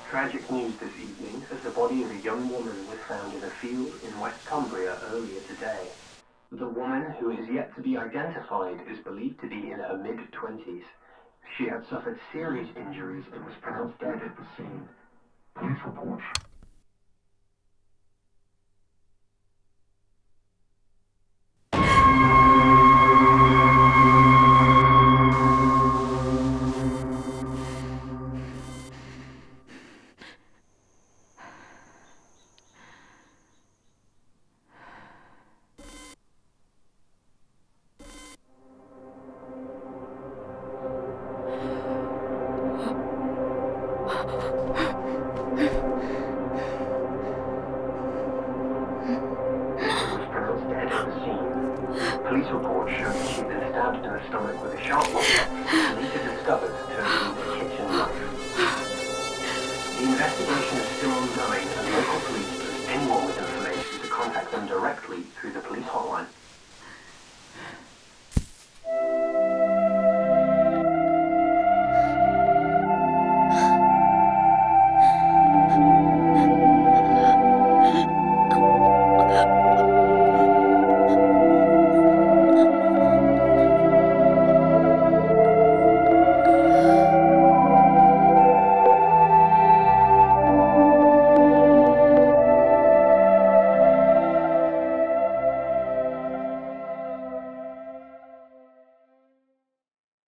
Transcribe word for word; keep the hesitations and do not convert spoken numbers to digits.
Tragic news this evening as the body of a young woman was found in a field in West Cumbria earlier today. The woman, who is yet to be identified, is believed to be in her mid-twenties. She had suffered serious injuries and was pronounced dead at the scene. Police report. Police report showed that she'd been stabbed in the stomach with a sharp object, later discovered to have been a kitchen knife. The investigation is still ongoing, and local police urge anyone with information to contact them directly through the police hotline.